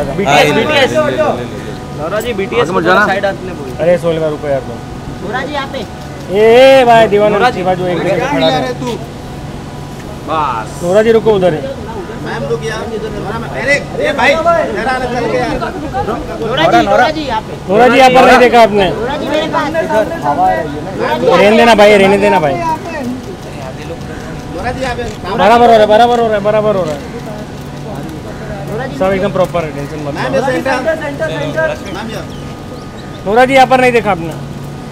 BTS Nora ji BTS side आने बोल। अरे 16 रुपए यार तुम। नोरा जी यहाँ पे। ए भाई दीवान नोरा जी बाजू एक मिनट खड़ा है तू। बस नोरा जी रुको उधर है। मैम रुक यार अरे ए भाई जरा चल गया। नोरा जी यहाँ पे। नोरा जी यहाँ पर नहीं देखा आपने। नोरा जी मेरे पास। रहने देना भाई, रहने देना भाई। नोरा जी यहाँ पे बराबर हो रहा है, बराबर हो रहा है, बराबर हो रहा है। सब एकदम प्रॉपर है, टेंशन मत मैम लो। ये सेंटर मैम ये नोरा जी यहाँ पर नहीं देखा आपने।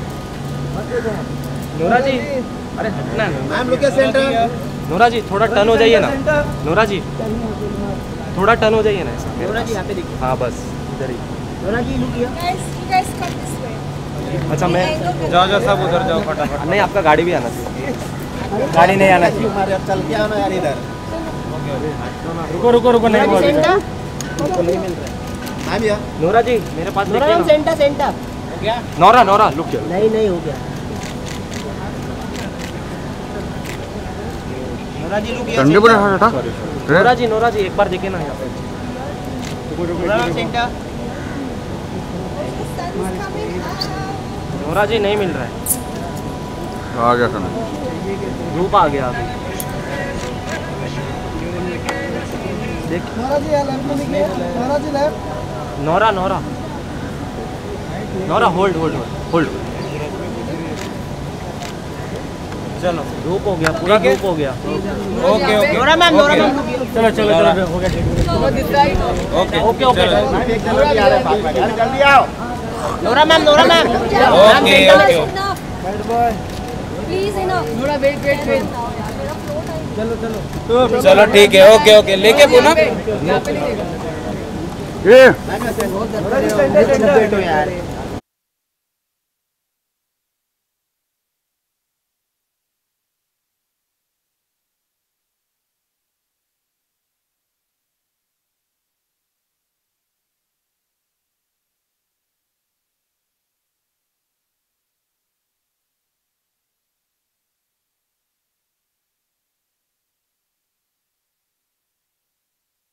नोरा जी अरे हटना मैम रुके सेंटर। नोरा जी थोड़ा टर्न हो जाइए ना। नोरा जी थोड़ा टर्न हो जाइए ना ऐसा। नोरा जी यहाँ पे देखिए। हाँ बस इधर ही। Nora ji look here. अच्छा मैं जाओ जाओ सब उधर जाओ फटाफट। नहीं आपका गाड़ी भी आना चाहिए। गाड़ी नहीं आना चाहिए। हमारे अब चल के आना यार इधर। रुको रुको रुको, नहीं हुआ अभी तक। उनको नहीं मिल रहा है मैम ये नोरा जी मेरे पास नोरा देखिए मैम ना। Centre centre. हो गया। नोरा नोरा लुक नहीं हो गया। नोरा जी रुक ठंडे पड़े हाँ था। नोरा जी एक बार देखिए ना यहाँ पे। Nora ma'am centre. Nora ji नहीं मिल रहा है। आ गया खाना। धूप आ गया अभी। देख नोरा जी लेफ्ट में निकले। Nora ji left. Nora Nora Nora hold hold hold. चलो धूप हो गया, पूरा धूप हो गया। ओके ओके नोरा मैम चलो चलो चलो हो गया ठीक। ओके ओके ओके जल्दी आ रहे हैं यार जल्दी आओ। Nora ma'am okay okay please enough. Nora wait wait wait. चलो ठीक है ओके ओके लेके पूनम ये नोरा जी सेंटर यार।